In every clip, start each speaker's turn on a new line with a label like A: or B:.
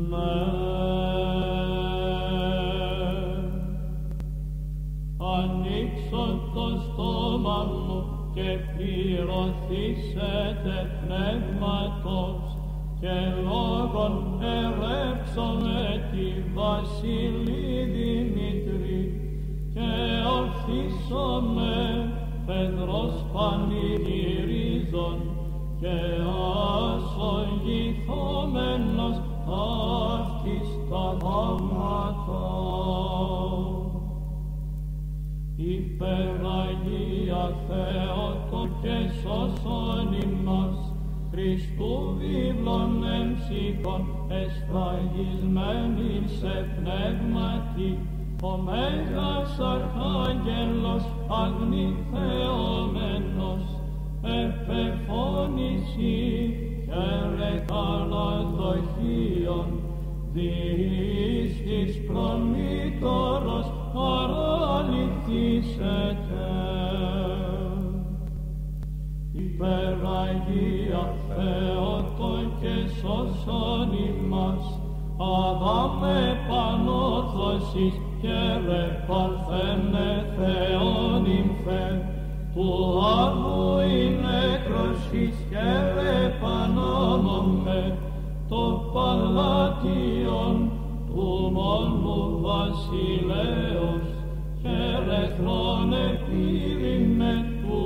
A: Ανοίξω το στόμα μου και πληρωθήσετε πνεύματος και λόγων ερέψω με τη βασιλή Δημήτρη και ορθίσομαι Πέτρος πανηγυρίζων και ασογηθόμενος αυτής τα θαύματα. Υπεραγία Θεότο και σώσον ημάς, Χριστού βίβλων εμψυχών εσφραγισμένοι σε πνεύματι, ο Μέγας Αρχάγγελος αγνηθεωμένος, επεφώνηση χαίρε καλά δοχείων, διείς προμήτωρος παραλυθήσετε. Υπεραγία Θεότο και σώσον ημάς, Αδάμε πανόρθωσης και ρε παρθένε Θεόν υμφέ, του άδου η νεκροσής και ρε πανόμομε, το παλάτιον του μόνου βασιλέως, και ρε θρόνε πύρινε του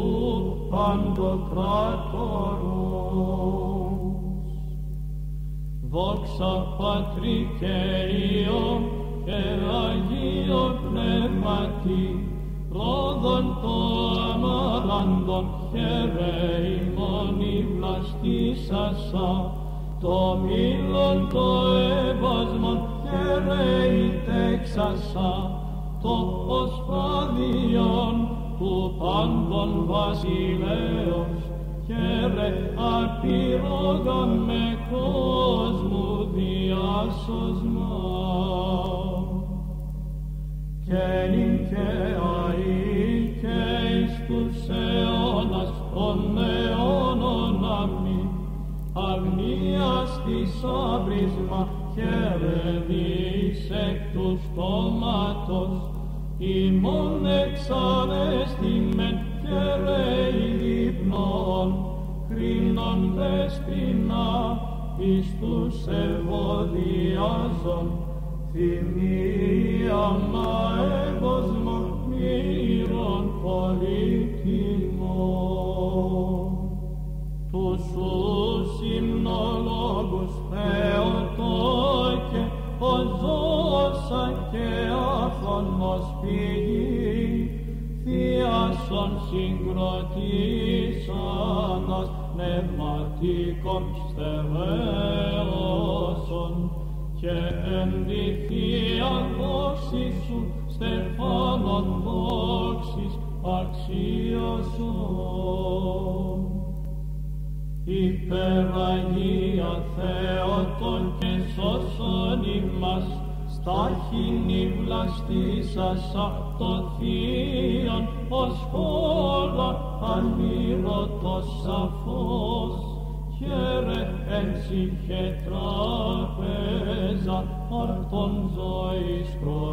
A: παντοκράτορους. Δόξα Πατρί και Υιό και Αγίο Πνεύματι, ρόδον το αμάραντον χαίρε ημών η βλαστήσασα, το μήλον το έβασμον χαίρε η τέξασα, το οσπάδιον του πάντων βασιλέως, χαίρε απειρόγαν με κόσμου διάσωσμα. Και νυν και αεί και εις τους αιώνας των αιώνων αμήν, αγνίας της άβρισμα χαίρε δις εκ του στόματος, ημών εξανέστημεν χαίρε ύπνον, κρίνον δεσποινα εις τους ευωδιάζων, θυμία μαέγωσμον μύρων πολύτιμων. Τους ους υμνολόγους Θεοτόκε, ο ζώσα και άφθονος πηγή, θείασον συγκροτήσανας πνευματικών στερέωσον, και εν τη θεία δόξη σου στεφάνων δόξης αξίωσον. Υπεραγία Θεότον και σώσον ημάς, στάχυνη βλαστήσασα το θείον ως χώρα ανήρωτος σαφός, χαίρε έμψυχε τράπεζα αρτών ζωής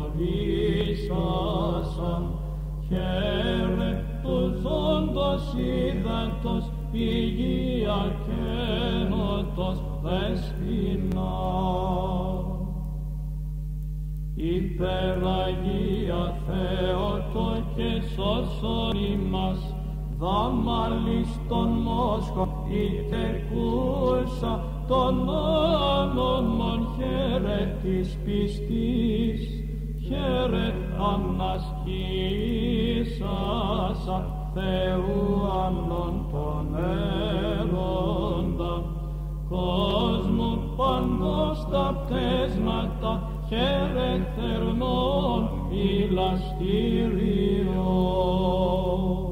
A: προβήσασαν, χαίρε του ζώντος ύδατος πηγία και νότος δεσποινα. Υπεραγία Θεότο και σώσον ημάς, δάμαλης των μόσχων ητεκούσα των άνομων χαίρε της πιστής, χαίρε ανασκήσασα Θεού αμνών των έρωτα, κόσμου παντός τα πτέσματα χαίρε θερμών ηλαστήριον.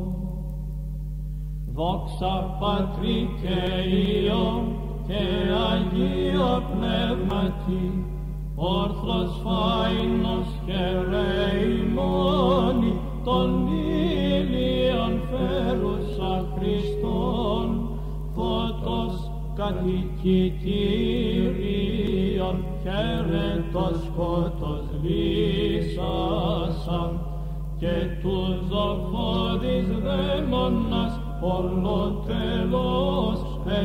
A: Δόξα Πατρί και Υιό και Αγίο Πνεύματι, όρθρος φάινος χαίρε ημώνη, των ήλιων φέρουσα Χριστόν, φώτος κατοικητήρια Κύριον χαίρε το σκότος λύσασαν, και τους ζωφώδης δαίμονας ολοτελώς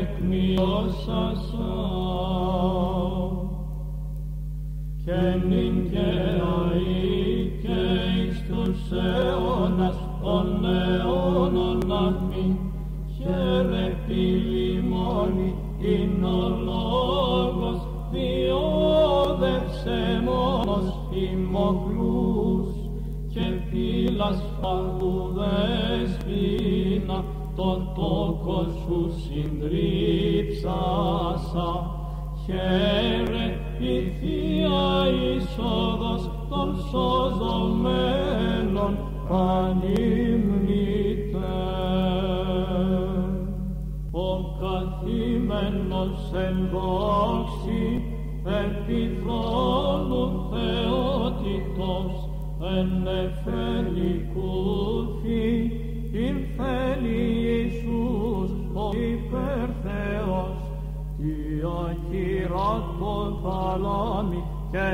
A: εκμειώσασαν. Και νυν και αεί και εις τους αιώνας των αιώνων αμήν, χαίρε πυλημόνη ειν ο λόγος, διόδευσε μόνος ημωκλούς, και πύλας φαγουδέσποινα τον τόκο σου συντρίψασα. Χαίρε η Θεία είσοδος των σωζομένων πανύμνητε. Ο καθήμενος εν δόξη επί θρόνου θεότητος, εν εφελικούθη ήρθεν Ιησούς ο υπερθέος, τι ακυράτω θαλάμι και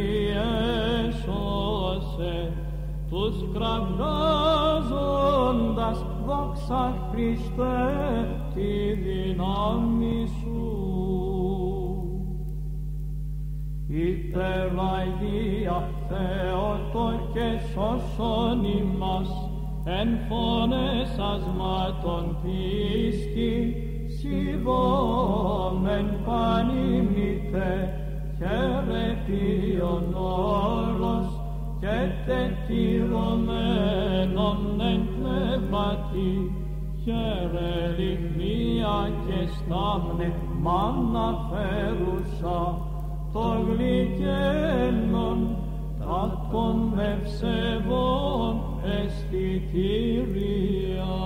A: διέσωσε τους κραυγάζοντας, δόξα Χριστέ τη δύναμη σου. Υπεραγία Θεότο και σώσον ημάς, εν φωνές ασμάτων πίστη, σιβόμεν πανύμνητε, χαίρε ποιον όρος, και τετυρωμένον εν πνεύματι, χαίρε λιχνία και στάμνε μάνα φέρουσα, το γλυκένον τα των ευσεβών αισθητήρια.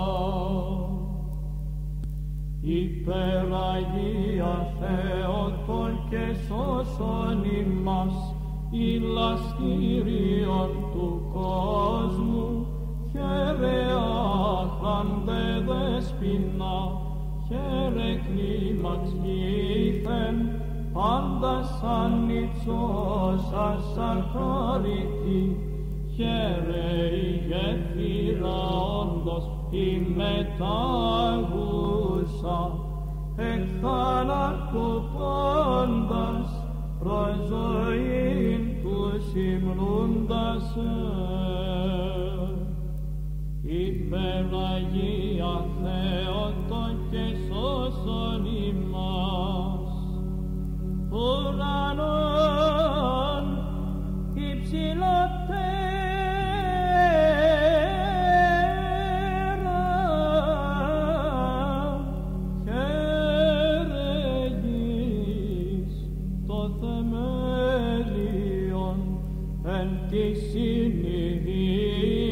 A: Υπεραγία Θεότο και σώσον ημάς, ηλαστήριον του κόσμου, χαίρε άχραντε δέσποινα, χαίρε κλίμαξ ήθεν, πάντα σαν νητσώσας αρχάρητη, χαίρε η γέφυρα όντως η μετάγουσα, εκ θάνατου πάντας προς ζωήν τους υμνούντας. Υπεραγία Θεότο και σώσον ημάς, ουρανόν υψηλότερα, χαίρε γης το θεμέλιον εν τη συνειδή,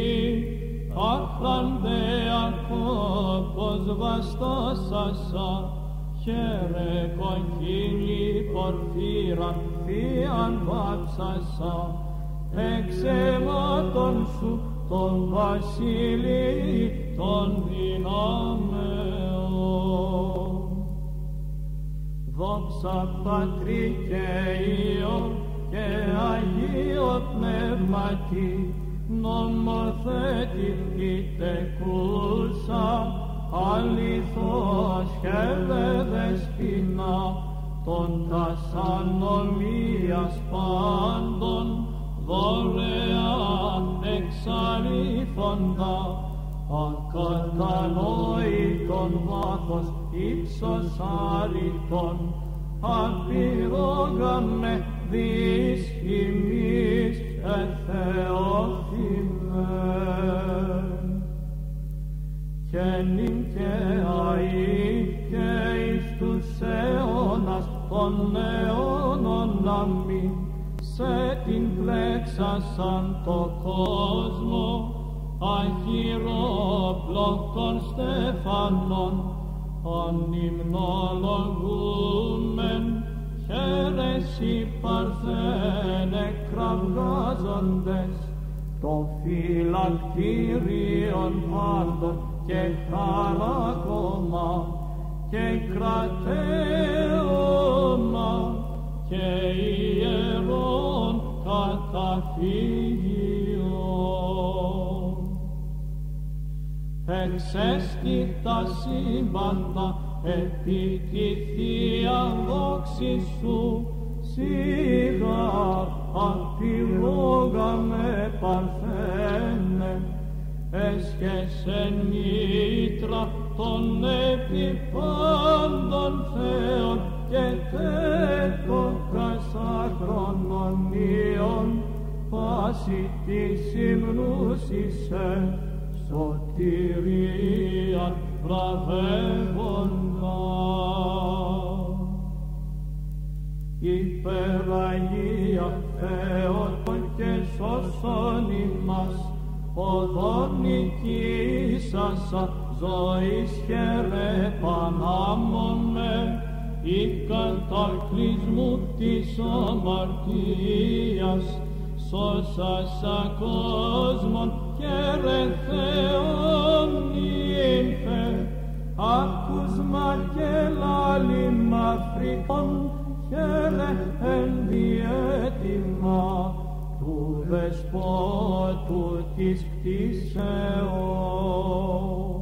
A: άχραντε ακόπος βαστάσασα, χαίρε κοκκίνη πορφύραν θείαν βάψασα, εξαιμάτων σου τον βασίλη των δυνάμεων. Δόξα Πατρί και Υιό και Αγίο Πνεύματι, νομοθέτη τεκούσα, αληθώς και δεσποινα των τας ανομίας πάντων, δωρεάν εξαλείφοντα, ακατανόητον βάθος ύψος άρητον, απειρόγαμε δις ημείς εθεώθημεν. Και νυν και αεί και εις τους αιώνας των αιώνων αμήν, σε την πλέξασαν το κόσμο, αχυρόπλοκων στεφανών, ανυμνολογούμεν, χαίρεσι παρθένε κραυγάζοντες, το φυλακτήριον πάντων και χαράκωμα και κρατέωμα και ιερών καταφύγιων. Εξέστη τα σύμπαντα επί τη Θεία δόξη σου, σιγά απειλόγα με παρθένε, έσχεσεν μήτρα των επιπάντων Θεών και τέτοκας αχρονομίων, πάση της υμνούς είσαι σωτηρίαν βραβεύοντα. Υπεραγία Θεότων και σώσον ημάς, οδόν νικήσασα ζωής χαιρε πανάμωμε, η κατακλυσμού της αμαρτίας, σώσασα κόσμον χαιρε Θεόν νύμφε, άκουσμα και λάλημα φρικών, χαιρε ενδιέτοιμα του δεσπότου της κτήσεως.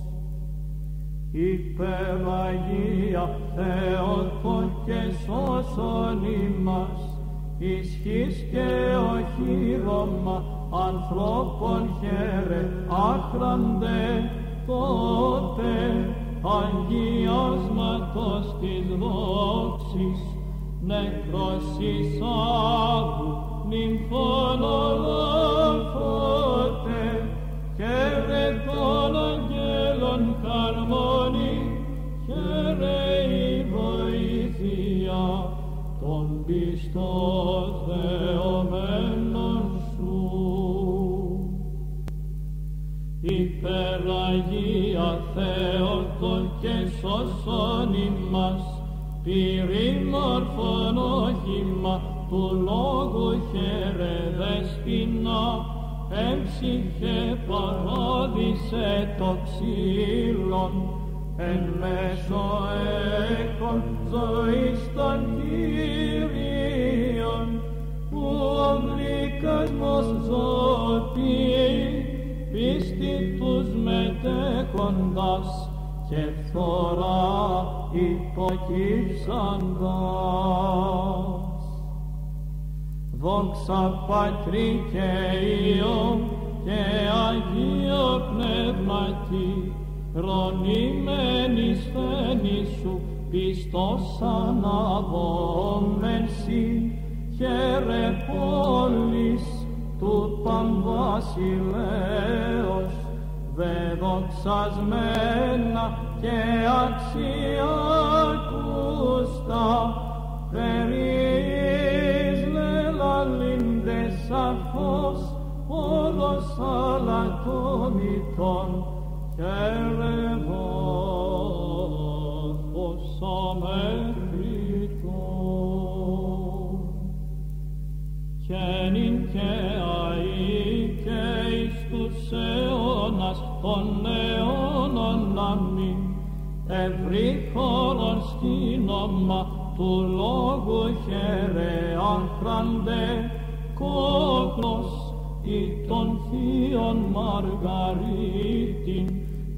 A: Υπεραγία Θεότων και σώσον ημάς, ισχύς και οχύρωμα ανθρώπων χαίρε άχραντε, τότε αγιάσματος της δόξης, νεκρώσεις άγου νυμφών ολόφωτε, χαίρε των αγγέλων χαρμόνη, χαίρε η βοήθεια των πιστών θεωμένων σου. Υπεραγία Θεότων και σώσον ημάς, πυρήμορφον όχημα του λόγου χαίρε δεσποινα, έμψυχε παράδεισε το ξύλον, εν μέσω έκων ζωής των Κύριων, που ο γλυκασμός ζωοποιεί, πίστη τους μετέχοντας και φθορά υποκύψαντας. Δόξα Πατρί και Υιό και Αγίο Πνεύματι, ρωνημένης φαίνης σου πιστός αναβόμενσι, χαίρε πόλης του Παμβασιλέως, δε δοξασμένα και αξιάκουστα, περίς λελαλήντες σαφώς όλος αλατόμητον, χαίρε βάθος αμέχρητον. Και νυν και αεί και εις τους αιώνας των αιώνων αμήν, ευρύ χώρον σκήνομα του λόγου χαίρε άχραντε, κόκκος ή των θείων Μαργαρίτην,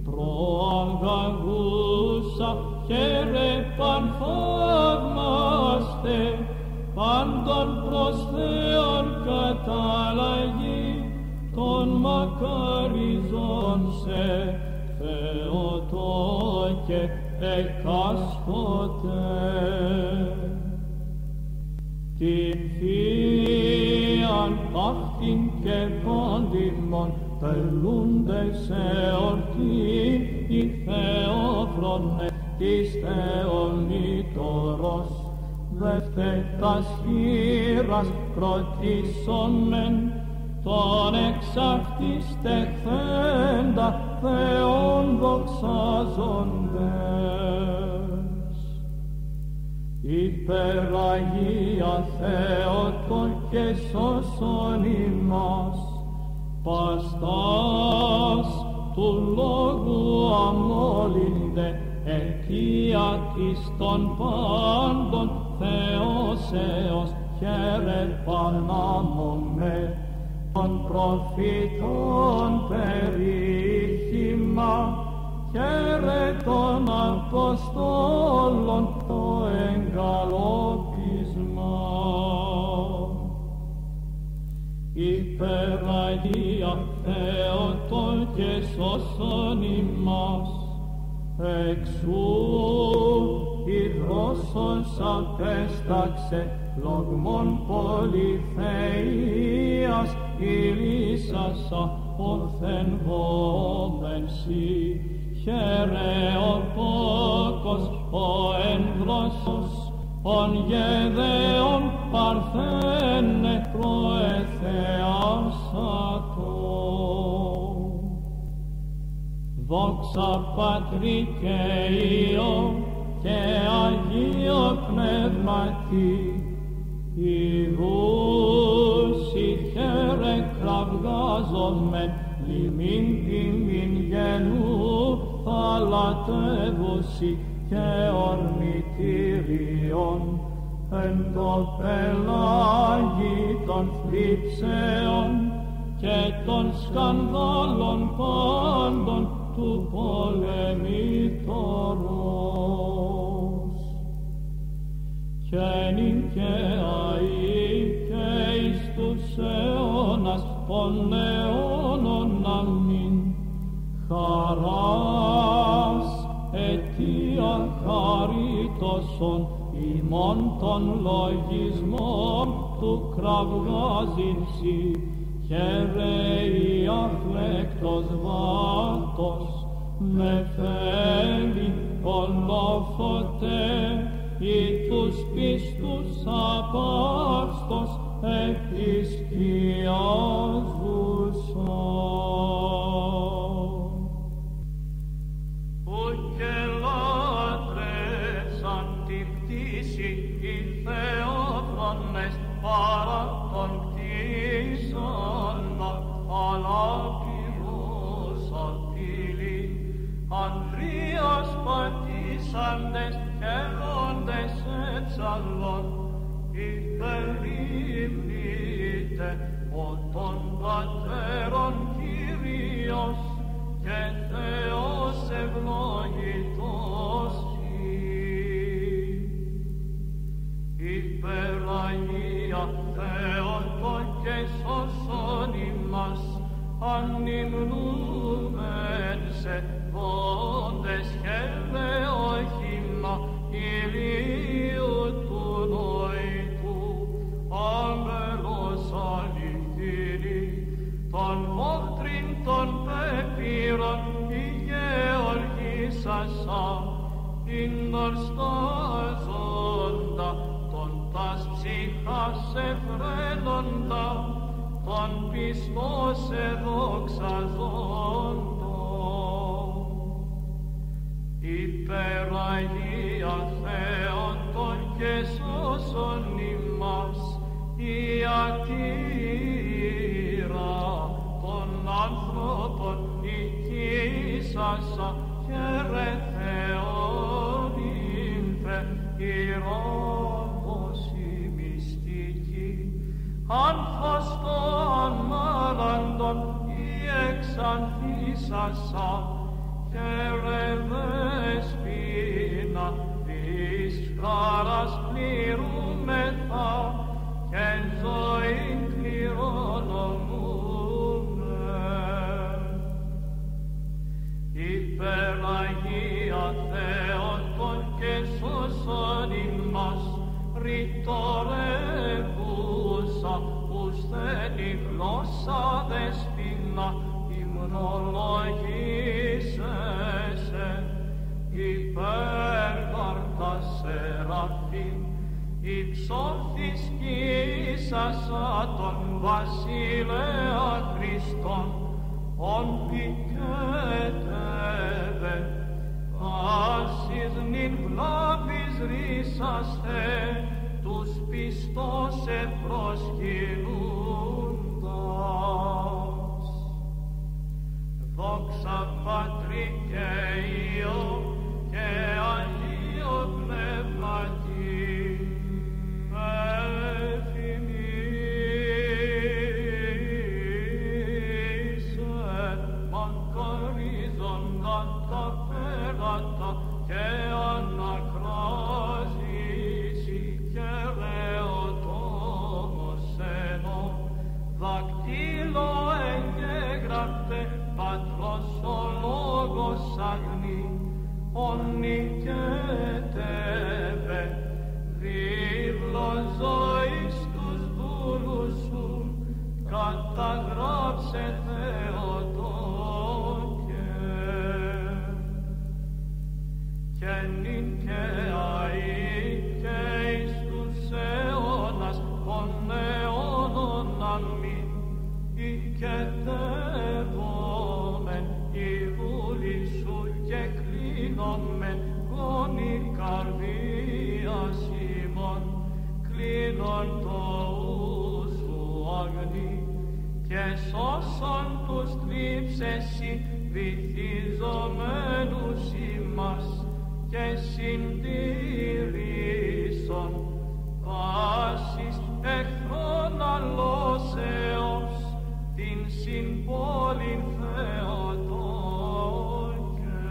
A: προαγαγούσα χαίρε πανθαύμαστε, πάντων προς Θεόν κατάλλαγη, τον μακαριζόν σε Θεότο και εκάστοτε. Την Θείαν αυτήν και πόντιμον τελούνται σε ορτήν, η Θεόφρονε της Θεονήτωρος, δευτέτας χείρας κροτήσομεν, τον εξ αυτής τεχθέντα Θεόν δοξάζοντες. Υπεραγία Θεότων και σώσον ημάς, παστάς του λόγου αμόλυντε, αιτία της των πάντων Θεός έως χαίρε πανάμωμε, των προφήτων περίχημα, χαίρε των Αποστόλων το εγκαλόπισμα. Υπεραγία Θεότων και σώσον ημάς, εξού υδρόσος απέσταξε λογμών πολυθείας, ηλίσασα ορθεν βόμενσι. Χαίρε ο πόκος, ο ενδρόσος, ον γεδαίων παρθένε προεθεάσατο. Δόξα Πατρί και Υιό και Αγίο Πνεύματι, ιδούσι χαίρε κραυγάζομεν, λιμήν τιμήν γενού θαλατεύουσι και ορμητήριον, εν το πελάγι των θλίψεων και των σκανδάλων πάντων του πολεμήτωρος. Και νυν και αεί και εις τους αιώνας των αιώνων αμήν. Χαράς αιτία χαρίτωσον ημών των λογισμών του κραυγάζειν σοι. Χαίρε η αφλέκτος βάτος, με φέλη ολόφωτε, ή τους πίστους απάρστος επισκιάζουσαν. Ου και λάτρευσαν την πτήση οι Θεόφρονες παρά των κτήσανα, αλλά πυρός απειλή, Ανδρίας πατήσαντες χαίροντες εψαλών, υπερήμνητε ο των πατέρων Κύριος και Θεός ευλογητός υπεραγία Θεότο και σώσον ημάς, ανυμνούμεν σε πόντες χαίρε όχημα ηλίου του νοητού, άγγελος αληθινή, των μόχτριν των πεπύρων η γεωργήσασα, ειν ορστάζοντα των τας ψυχάς εφραίνοντα, των πιστός εδοξαζόντο. Υπεραγία Θεότον και σώσον ημάς, η ατήρα των ανθρώπων οικήσασα, χαίρε Θεόν ήλθε ηρώμος η μυστική, άνθος των μάραντων η εξανθήσασα, χαίρε δεσπίνα της χάρας πληρούμεθα και ζωήν κληρονομούμε. Υπεραγία Θεότον και σώσον ημάς, ρητορεύουσα ους θένει γλώσσα δεσπίνα, υμνολογήσεσαι υπέρβαρτα σεραφείμ, υψώθης κύσασα τον βασιλέα Χριστόν, ον πικέτευε πάσης νυν βλάβης ρίσαστε, τους πιστός επροσκυνούντας. Δόξα Πατρί και Υιό και Αγίο Πνεύματι, και σώσον τους θλίψεσι βυθιζομένους ημάς και συντηρήσον πάσης εχθρών αλώσεως την συμπόλην Θεοτόκε.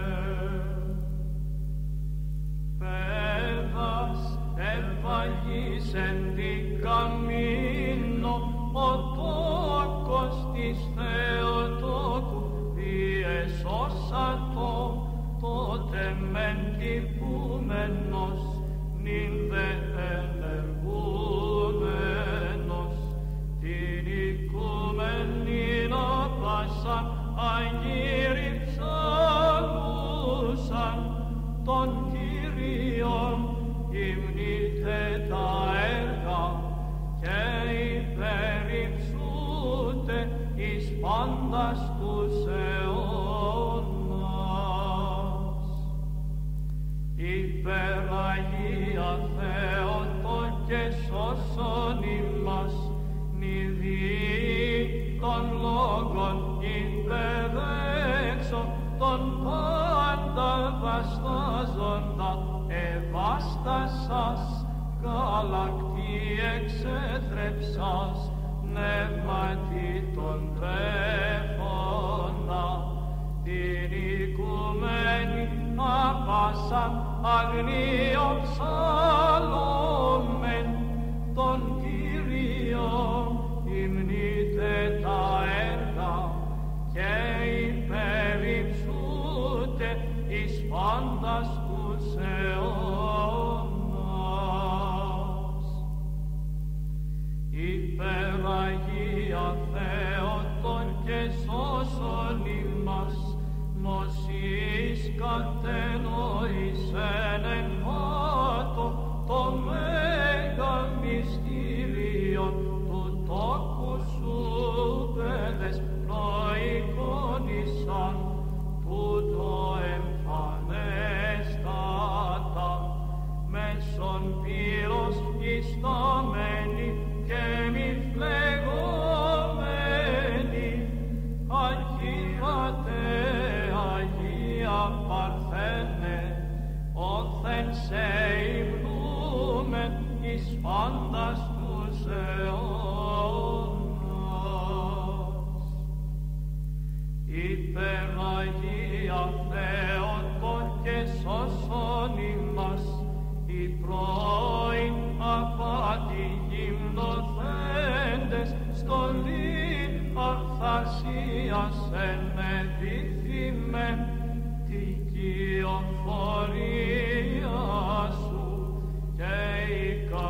A: Πέδας ευαγής εν τη καμίνο ο τόκος της Θεοτόκου διεσώσατο τότε μεν τυπούμενος νυν δε ενεργούμενος την οικούμενην απάσαν αγύριψαλούσαν των Κύριων υμνείτε τα έργα και υπερυψούτε εις πάντας τους αιώνας. Υπεραγία Θεότο και σώσον ημάς νηδί των λόγων υπερέξω των πάντα βαστάζοντα ευάστασας γαλακτή εξέτρεψας πνεύματι των τρέφοντα την οικουμένη απάσαν αγνίω ψαλόμεν τον Κύριο υμνείτε τα έργα και υπερυψούτε εις πάντας τους αιώνας. Υπεραγία Θεότον και σώσον ημάς νοσείς κατενόησεν εν πάτο το μέγα μυστήριο του τόκου σου παιδες προεικόνησαν τούτο εμφανέστατα μέσον πύρος ισταμένη και μη φλεγόμενη αγίατε Αγία Παρθένε όθεν σε υμνούμεν εις πάντας τους αιώνας. Υπεραγία Θεότον και σώσον ημάς οι πρώην απάτη γυμνοθέντες στολήν αρθασίας ενεδίθημεν τη κυοφορία σου και οι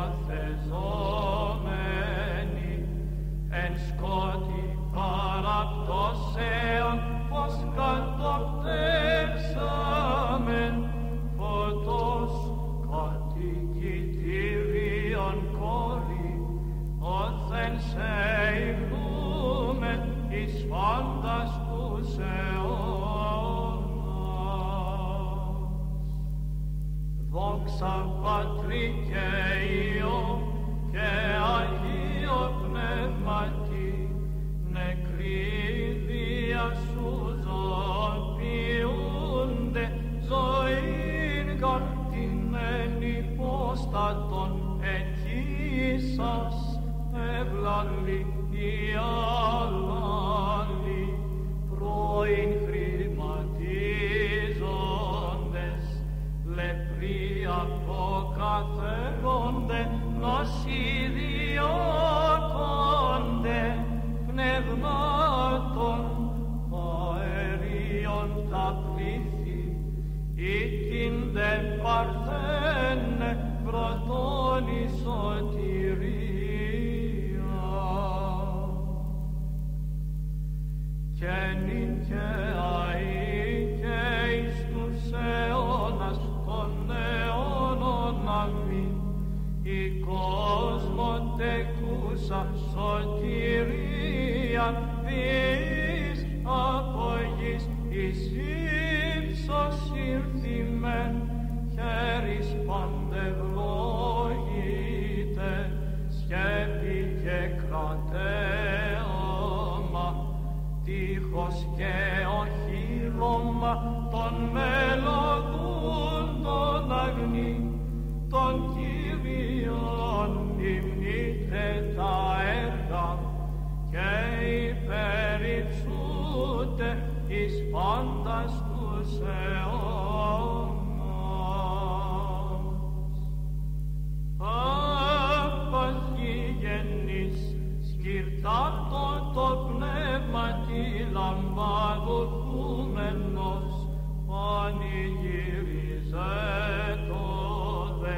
A: καθεζόμενοι εν σκότη παραπτώσεων πως κατοπτεύσαμεν φωτός κατοικητήριον κόρη όθεν σε υμνούμεν εις πάντας τους αιώνας. Δόξα Πατρί και Υιό και Αγίο Πνεύματι νεκροί δια σου ζωοποιούνται ζωήν καρτινέν υπόστατον εκείσας ευλαλή η αλλάλη πρώην χρηματίζοντες λεπροί αποκαθέρονται νοσηδιώκονται πνευμάτων αερίων τα πλήθη ήτινται παρθένε πρωτών η σωτηρία και νυν και αεί και εις τους αιώνας των αιώνων αμήν η κόσμο τεκούσα σωτηρία διείς από γης εις ύψος ήρθημεν χέρις παντευλόγητε σκέπη και κρατέων λαμπαδοθούμενος πανηγύριζε τότε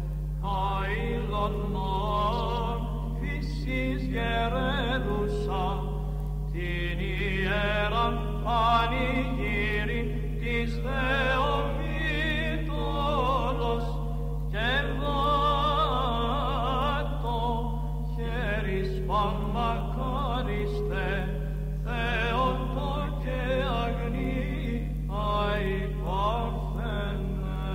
A: αηλωνών φύσης γερέλουσα την ιέραν πανηγύρι της Θεομήτωρος και δάτω χέρις πανμακάριστε Θεότο και αγνή αϊπαρθενε.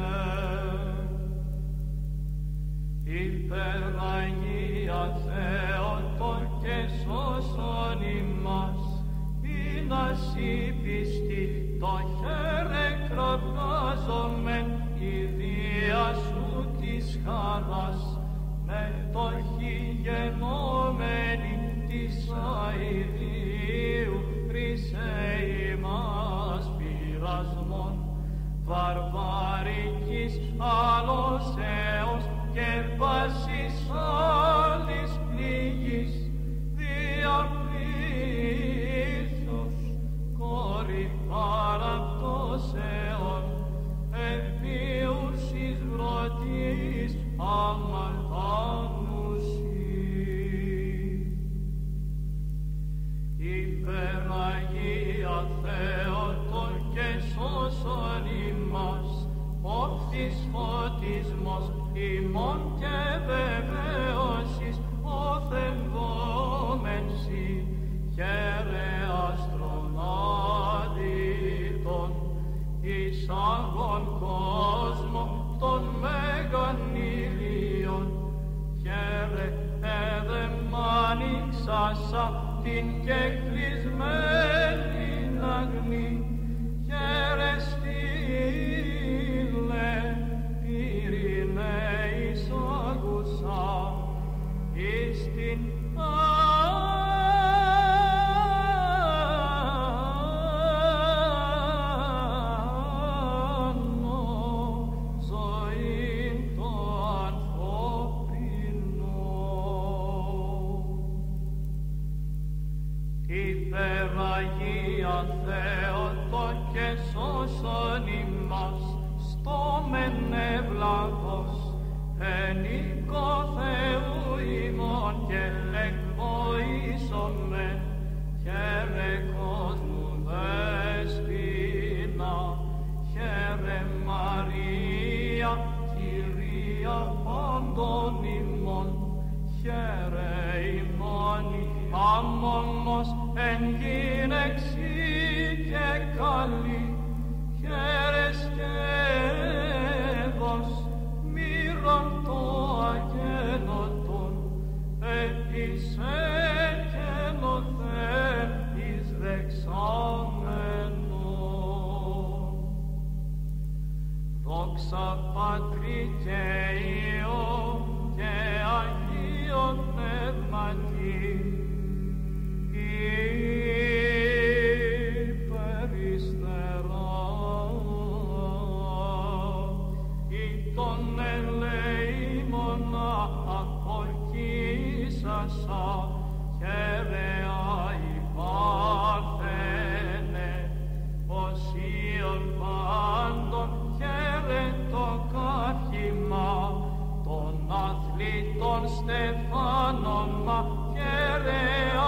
A: Υπεραγία Θεότο και σώσον ημάς πείνας η πιστή το χέρε κραυγάζομεν η δία σου της χαράς με το γενόμενη της αηδίου χρυσέ ημάς πειρασμών βαρβαρικής αλωσέως και πάσης άλλης πληγής διαπλήθους κόρη παραπτώσεων επίουσης βρωτής αμαρτάνουσι. Υπεραγία Θεότο και σώσον ημάς όφθης φωτισμός ημών και βεβαίωσης οθενδόμενσι χαίρε αστρονάδητον εις άγων κόσμο των μέγαν ηλίων χαίρε εδεμάνιξασα την κεκλεισμένην αγνή χαίρε στήλε ειρηναίης άκουσα εις την Υπεραγία Θεότο και σώσον ημάς στόμεν ευλαβώς εν οίκο Θεού ημών και εκβοήσομεν χαίρε κόσμου δέσποινα χαίρε Μαρία Κυρία πάντων ημών χαίρε ημώνη αμόμος εν γυναίξη και καλή χαίρε σκεύος μοίρον το αγένωτον επίς εκενωθέν εις δεξάμενον. Δόξα Πατρί και Υιό και Αγίο Πνεύματι υπεριστερά ή τον ελεήμονα απορκίσασα χαίρε αϊπάρθενε οσίων πάντων χαίρε το κάρχημα των αθλητών στεφάνωμα χαίρε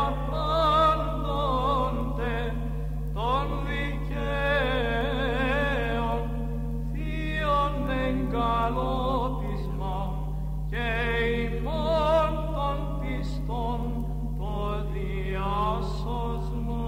A: απάντονται των δικαίων θείων εγκαλόπισμα και ημών των πιστών το διάσωσμα.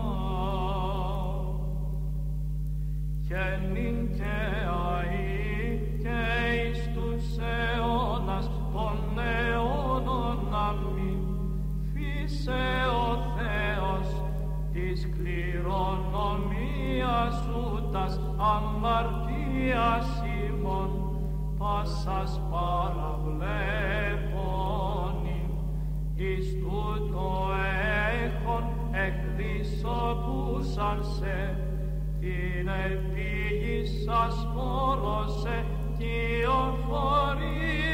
A: Και νυν και αεί και εις τους αιώνας των αιώνων αμήν φύσε ο Θεός της κληρονομίας σου τας αμαρτίας ημών πάσας παραβλέπονη εις τούτο έχων εκδισοπούσαν σε την επίγης σας φόρωσε κυοφορία